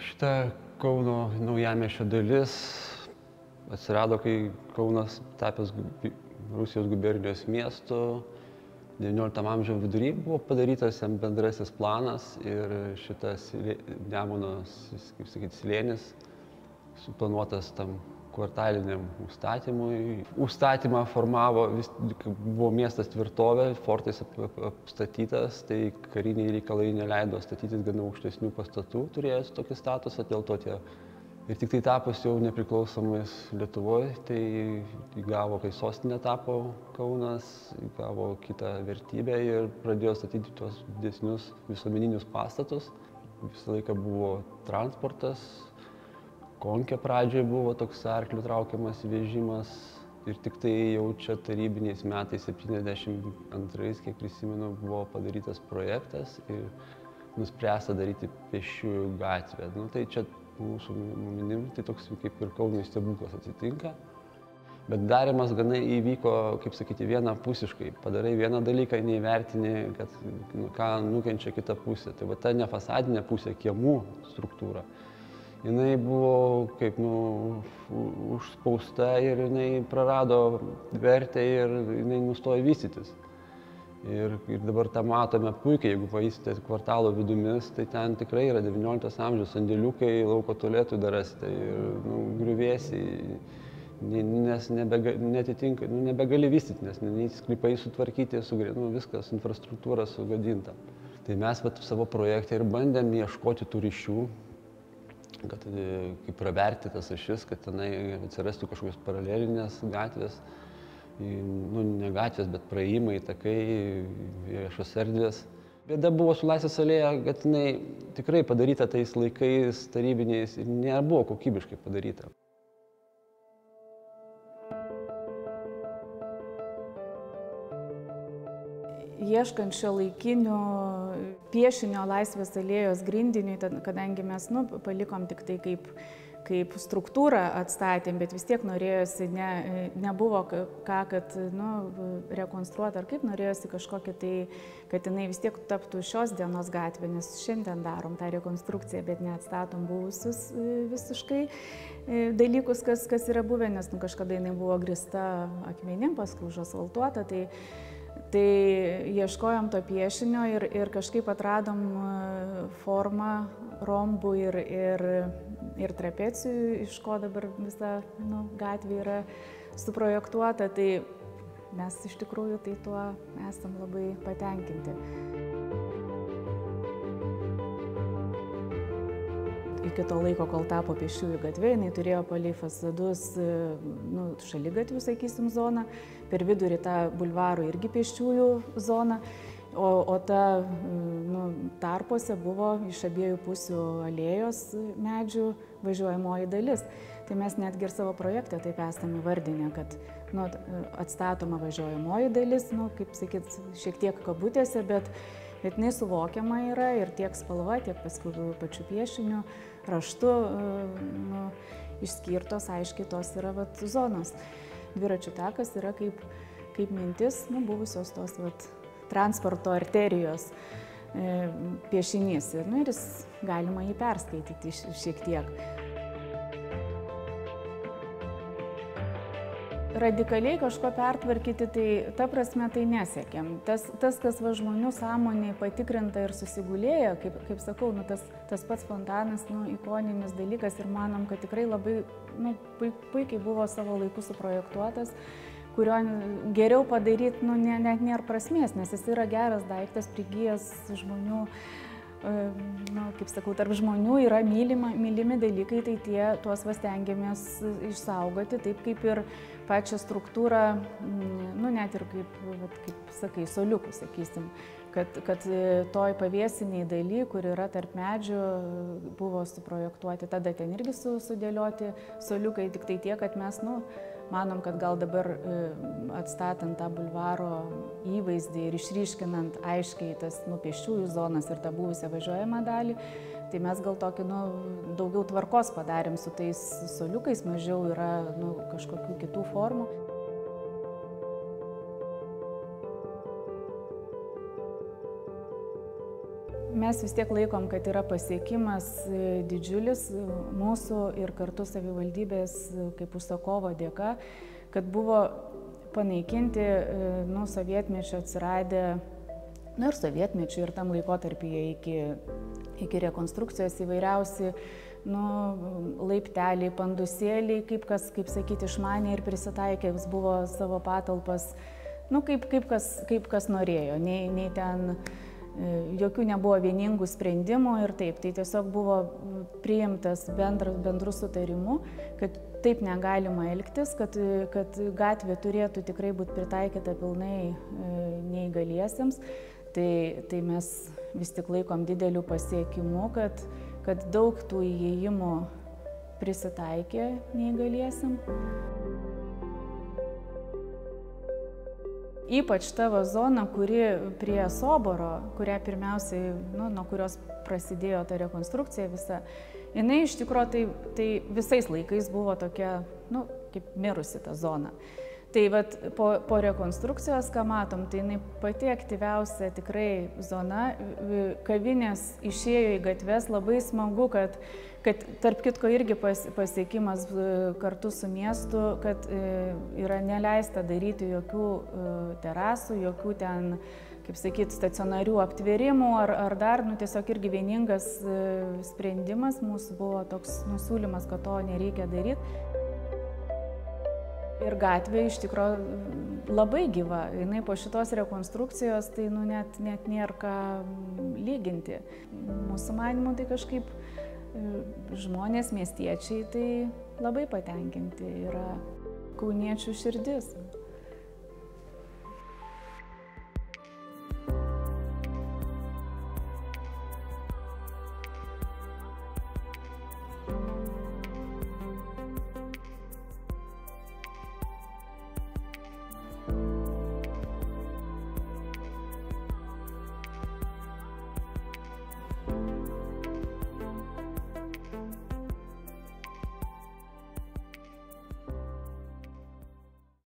Šita Kauno naujamiesčio dalis atsirado, kai Kaunas tapęs Rusijos gubernijos miestu. XIX amžiaus vidury buvo padarytas jam bendrasis planas ir šitas Nemuno, kaip sakyti, slėnis suplanuotas tam kvartaliniam užstatymui. Užstatymą formavo, buvo miestas tvirtovė, fortais apstatytas, tai kariniai reikalai neleido statyti gana aukštesnių pastatų, turėjęs tokį statusą, dėl to tie. Ir tik tai tapus jau nepriklausomais Lietuvoje, tai įgavo, kai sostinė tapo Kaunas, įgavo kitą vertybę ir pradėjo statyti tuos didesnius visuomeninius pastatus. Visą laiką buvo transportas. Konkė pradžioje buvo toks arklių traukiamas vežimas ir tik tai jau čia tarybiniais metais 72, kiek prisimenu, buvo padarytas projektas ir nuspręsta daryti pėsčiųjų gatvę. Tai čia mūsų nuomonėm, tai toks kaip ir Kaunui stebuklas atsitinka. Bet darymas gana įvyko, kaip sakyti, vienapusiškai. Padarai vieną dalyką, neįvertini, kad ką nukenčia kita pusė. Tai va ta nefasadinė pusė, kiemų struktūra. Jinai buvo kaip užspausta ir jinai prarado vertę ir jinai nustojo vystytis. Ir dabar tą matome puikiai, jeigu paeisite kvartalo vidumis, tai ten tikrai yra 19 amžiaus sandėliukai, lauko tualetų dar rasite ir griuvėsiai, nes netitinka, nebegali vystyti, nes sklypai sutvarkyti, viskas, infrastruktūra sugadinta. Tai mes savo projekte ir bandėm ieškoti tų ryšių, kad kaip praverti tas ašis, kad tenai atsirastų kažkokios paralelinės gatvės, ne gatvės, bet praėjimai, takai, viešos erdvės. Bėda buvo su Laisvės alėja, kad jinai tikrai padaryta tais laikais tarybiniais ir nebuvo kokybiškai padaryta. Ieškant šiuolaikinių piešinio Laisvės alėjos grindiniui, kadangi mes palikom tik tai kaip struktūrą atstatėm, bet vis tiek norėjosi, nebuvo ką, kad rekonstruoti ar kaip, norėjosi kažkokią tai, kad jinai vis tiek taptų šios dienos gatvė, nes šiandien darom tą rekonstrukciją, bet neatstatom buvusius visiškai dalykus, kas yra buvę, nes kažkada jinai buvo grįsta akmenim, paskui užasfaltuota. Tai ieškojom to piešinio ir kažkaip atradom formą rombų ir trapecijų, iš ko dabar visa gatvė yra suprojektuota. Tai mes iš tikrųjų tuo esam labai patenkinti. Iki to laiko, kol tapo pėsčiųjų gatvė, jinai turėjo palei fasadus šaligatvių, sakysim, zoną, per vidurį tą bulvarų irgi pėsčiųjų zoną, o ta tarpuose buvo iš abiejų pusių alėjos medžių važiuojamoji dalis. Tai mes netgi ir savo projekte taip esame įvardinę, kad atstatoma važiuojamoji dalis, kaip sakyt, šiek tiek kabutėse, bet jinai suvokiama yra ir tiek spalva, tiek paskui pačių piešinių, raštu išskirtos, aiškiai tos yra zonos. Dviračių takas yra kaip mintis buvusios tos transporto arterijos piešinys ir jis galima jį perskaityti šiek tiek. Radikaliai kažko pertvarkyti, tai ta prasme tai nesiekėm. Tas kas žmonių sąmonėje patikrinta ir susigulėjo, kaip sakau, tas pats fontanas, ikoninis dalykas ir manom, kad tikrai labai puikiai buvo savo laiku suprojektuotas, kurio geriau padaryti net nėra prasmės, nes jis yra geras daiktas, prigijęs žmonių, kaip sakau, tarp žmonių yra mylimi dalykai, tai tuos stengiamės išsaugoti, taip kaip ir pačią struktūrą, net ir kaip sakai, soliukų, sakysim, kad toj pavėsiniai daly, kur yra tarp medžių, buvo suprojektuoti, tada ten irgi sudėlioti soliukai, tik tai tiek, kad mes, manom, kad gal dabar atstatant tą bulvaro įvaizdį ir išryškinant aiškiai tas pėsčiųjų zonas ir tą buvusią važiuojamą dalį, tai mes gal tokį daugiau tvarkos padarėm su tais soliukais, mažiau yra kažkokių kitų formų. Mes vis tiek laikom, kad yra pasiekimas didžiulis mūsų ir kartu savivaldybės kaip užsakovo dėka, kad buvo panaikinti sovietmečio atsiradę, ir sovietmečio, ir tam laikotarpyje iki rekonstrukcijos įvairiausi laipteliai, pandusėliai, kaip sakyti, išmanė ir prisitaikė, buvo savo patalpas, kaip kas norėjo, nei ten jokių nebuvo vieningų sprendimų ir taip. Tai tiesiog buvo priimtas bendru sutarimu, kad taip negalima elgtis, kad gatvė turėtų tikrai būti pritaikyta pilnai neįgaliesiems. Tai mes vis tik laikom dideliu pasiekimu, kad daug tų įėjimų prisitaikė neįgaliesiam. Ypač ta zona, kuri prie Soboro, kurią pirmiausiai, nuo kurios prasidėjo ta rekonstrukcija visa, jinai iš tikrųjų tai visais laikais buvo tokia, kaip mirusi ta zona. Tai po rekonstrukcijos, ką matom, tai jinai pati aktyviausia tikrai zona, kavinės išėjo į gatves, labai smagu, kad tarp kitko irgi pasiekimas kartu su miestu, kad yra neleista daryti jokių terasų, jokių ten, kaip sakyti, stacionarių aptvėrimų ar dar, tiesiog irgi vieningas sprendimas, mūsų buvo toks nusiūlymas, kad to nereikia daryti. Ir gatvė iš tikrųjų labai gyva. Jinai po šitos rekonstrukcijos tai net nėra ką lyginti. Mūsų manymu tai kažkaip žmonės, miestiečiai tai labai patenkinti yra kauniečių širdis.